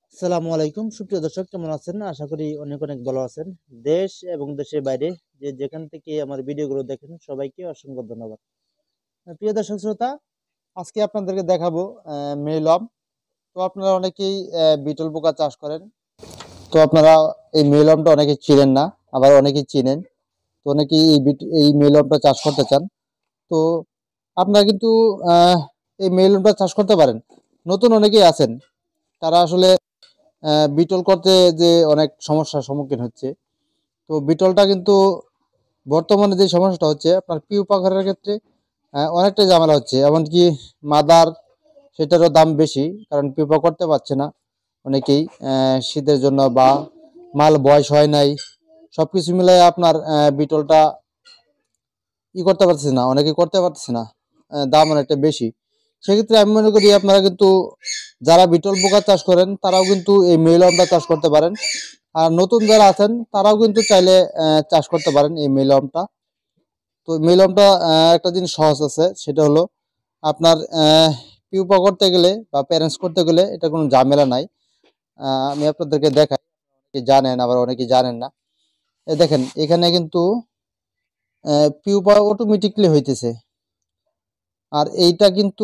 আসসালামু আলাইকুম সুপ্রিয় দর্শক, কেমন আছেন? আশা করি অনেক অনেক ভালো আছেন। দেশ এবং দেশের বাইরে যে যেখান থেকে আমার ভিডিওগুলো দেখেন সবাইকে অসংখ্য ধন্যবাদ। প্রিয় দর্শক শ্রোতা, আজকে আপনাদেরকে দেখাবো মেলম। তো আপনারা অনেকেই বিটল পোকা চাষ করেন। তো আপনারা এই মেলমটা অনেকে চিনেন না, আবার অনেকেই চিনেন। তো অনেকেই এই মেলমটা চাষ করতে চান। তো আপনারা কিন্তু এই মেলমটা চাষ করতে পারেন। নতুন অনেকেই আছেন, তারা আসলে বিটল করতে যে অনেক সমস্যার সম্মুখীন হচ্ছে। তো বিটলটা কিন্তু বর্তমানে যে সমস্যাটা হচ্ছে আপনার পিউ পাখারের ক্ষেত্রে অনেকটাই ঝামেলা হচ্ছে, এমনকি মাদার সেটারও দাম বেশি, কারণ পিউপা করতে পারছে না অনেকেই শীতের জন্য, বা মাল বয়স হয় নাই, সবকিছু মিলাই আপনার বিটলটা করতে পারতেছে না, অনেকে করতে পারতেছে না, দাম অনেকটা বেশি। সেক্ষেত্রে আমি মনে করি আপনারা কিন্তু যারা বিটল পোকা চাষ করেন তারাও কিন্তু এই মেলমটা চাষ করতে পারেন। আর নতুন যারা আছেন তারাও কিন্তু চাইলে চাষ করতে পারেন এই মেলমটা। তো মেলমটা একটা জিনিস সহজ আছে, সেটা হলো আপনার পিউপা করতে গেলে বা প্যারেন্টস করতে গেলে এটা কোনো ঝামেলা নাই। আমি আপনাদেরকে দেখাই, অনেকে জানেন আবার অনেকে জানেন না। দেখেন এখানে কিন্তু পিউপা অটোমেটিকলি হইতেছে। আর এইটা কিন্তু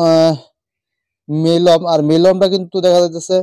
মেলম, আর মেলমটা কিন্তু দেখা যাচ্ছে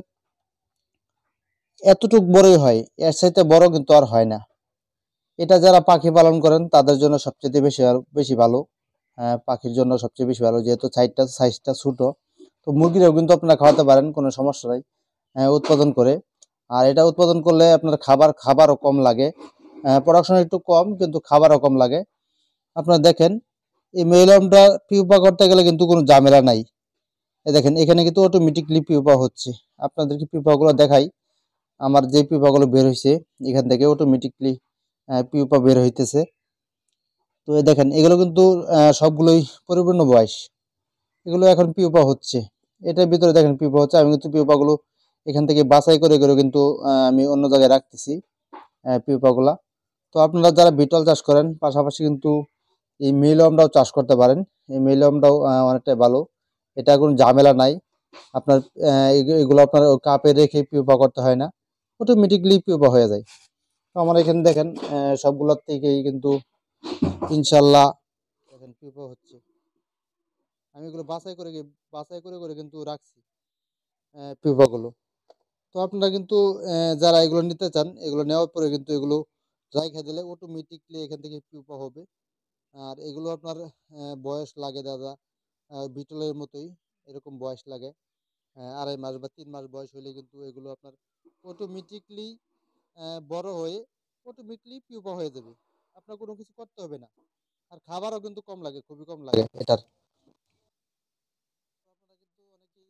এতটুক বড়ই হয়, এর চাইতে বড় কিন্তু আর হয় না। এটা যারা পাখি পালন করেন তাদের জন্য সবচেয়ে বেশি বেশি ভালো। পাখির জন্য সবচেয়ে বেশি ভালো, যেহেতু সাইজটা ছোট। তো মুরগিরাও কিন্তু আপনারা খাওয়াতে পারেন, কোনো সমস্যা নাই উৎপাদন করে। আর এটা উৎপাদন করলে আপনার খাবারও কম লাগে, প্রোডাকশন একটু কম কিন্তু খাবারও কম লাগে। আপনারা দেখেন এই মেলমটা পিউপা করতে গেলে কিন্তু কোনো ঝামেলা নাই। দেখেন এখানে কিন্তু অটোমেটিকলি পিউপা হচ্ছে। আপনাদেরকে পিউপাগুলো দেখাই। আমার যে পিউপাগুলো বের হয়েছে এখান থেকে অটোমেটিকলি পিউপা বের হইতেছে। তো দেখেন এগুলো কিন্তু সবগুলোই পরিপূর্ণ বয়স, এগুলো এখন পিউপা হচ্ছে। এটার ভিতরে দেখেন পিউপা হচ্ছে। আমি কিন্তু পিউপাগুলো এখান থেকে বাছাই করে করে কিন্তু আমি অন্য জায়গায় রাখতেছি পিউপাগুলা। তো আপনারা যারা বিটল চাষ করেন পাশাপাশি কিন্তু এই মেলমটাও চাষ করতে পারেন। এই মেলমটাও অনেকটাই ভালো, এটা কোনো ঝামেলা নাই। আপনার এগুলো আপনার কাপে রেখে পিউপা করতে হয় না, অটোমেটিকলি পিউপা হয়ে যায়। তো আমার এখানে দেখেন সবগুলোর থেকেই কিন্তু ইনশাল্লাহ দেখেন পিউপা হচ্ছে। আমি এগুলো বাছাই করে করে কিন্তু রাখছি পিউপাগুলো। তো আপনারা কিন্তু যারা এগুলো নিতে চান, এগুলো নেওয়ার পরে কিন্তু এগুলো রাইখা দিলে অটোমেটিকলি এখান থেকে পিউপা হবে। আর এগুলো আপনার বয়স লাগে দাদা বিটলের মতোই, এরকম বয়স লাগে 2.5 মাস বা 3 মাস বয়স হলে কিন্তু এগুলো আপনার অটোমেটিকলি বড় হয়ে অটোমেটিকলি পিউপা হয়ে যাবে। আপনার কোনো কিছু করতে হবে না। আর খাবারও কিন্তু কম লাগে, খুবই কম লাগে এটার। আপনারা কিন্তু অনেকেই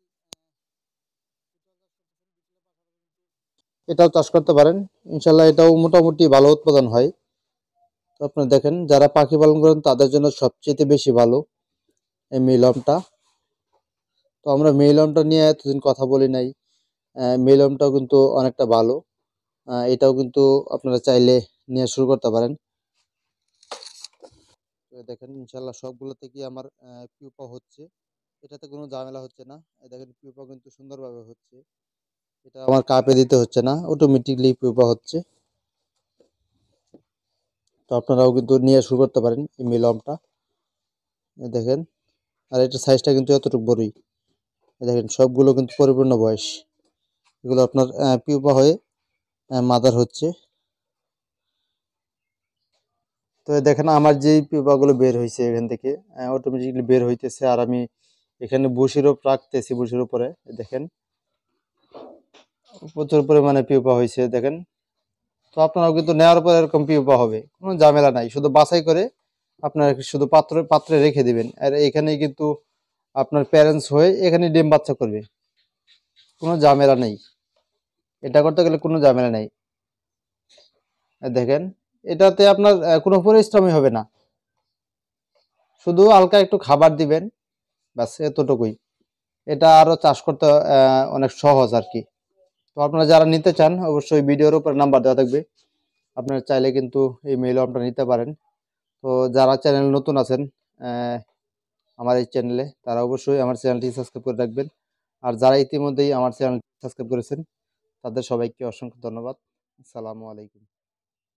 এটাও চাষ করতে পারেন, ইনশাল্লাহ এটাও মোটামুটি ভালো উৎপাদন হয়। তো আপনারা দেখেন যারা পাখি পালন করেন তাদের জন্য সবচেয়ে বেশি ভালো এই মিলমটা। তো আমরা মিলমটা নিয়ে এতদিন কথা বলি নাই, মিলমটাও কিন্তু অনেকটা ভালো। এটাও কিন্তু আপনারা চাইলে নিয়ে শুরু করতে পারেন। তো দেখেন ইনশাল্লাহ সবগুলোতে কি আমার পিউপা হচ্ছে, এটাতে কোনো ঝামেলা হচ্ছে না। দেখেন পিউপা কিন্তু সুন্দরভাবে হচ্ছে, এটা আমার কাপে দিতে হচ্ছে না, অটোমেটিকলি পিউপা হচ্ছে। তো আপনারাও কিন্তু নিয়ে শুরু করতে পারেন এই মিলমটা। দেখেন আর এটার সাইজটা কিন্তু এতটুকু বড়ই। দেখেন সবগুলো কিন্তু পরিপূর্ণ বয়স, এগুলো আপনার পিউপা হয়ে মাদার হচ্ছে। তো দেখেন আমার যেই পিউপাগুলো বের হয়েছে এখান থেকে অটোমেটিকলি বের হইতেছে, আর আমি এখানে বসিরও রাখতেছি, বসির উপরে দেখেন প্রচুর পরিমাণে পিউপা হয়েছে দেখেন। তো আপনারাও কিন্তু নেওয়ার পর এরকম পিউপা হবে, কোনো ঝামেলা নাই। শুধু বাছাই করে আপনার শুধু পাত্রে রেখে দিবেন, আর এখানেই কিন্তু আপনার প্যারেন্টস হয়ে এখানে ডিম বাচ্চা করবে, কোনো ঝামেলা নেই। এটা করতে গেলে কোনো ঝামেলা নেই। দেখেন এটাতে আপনার কোনো পরিশ্রমই হবে না, শুধু হালকা একটু খাবার দিবেন, ব্যাস এতটুকুই। এটা আরো চাষ করতে অনেক সহজ আর কি। তো আপনারা যারা নিতে চান অবশ্যই ভিডিওর উপর নাম্বার দেওয়া থাকবে, আপনারা চাইলে কিন্তু এই মেইলমটা নিতে পারেন। তো যারা চ্যানেল নতুন আছেন আমার এই চ্যানেলে, তারা অবশ্যই আমার চ্যানেলটি সাবস্ক্রাইব করে রাখবেন। আর যারা ইতিমধ্যেই আমার চ্যানেল সাবস্ক্রাইব করেছেন তাদের সবাইকে অসংখ্য ধন্যবাদ। আসসালামু আলাইকুম।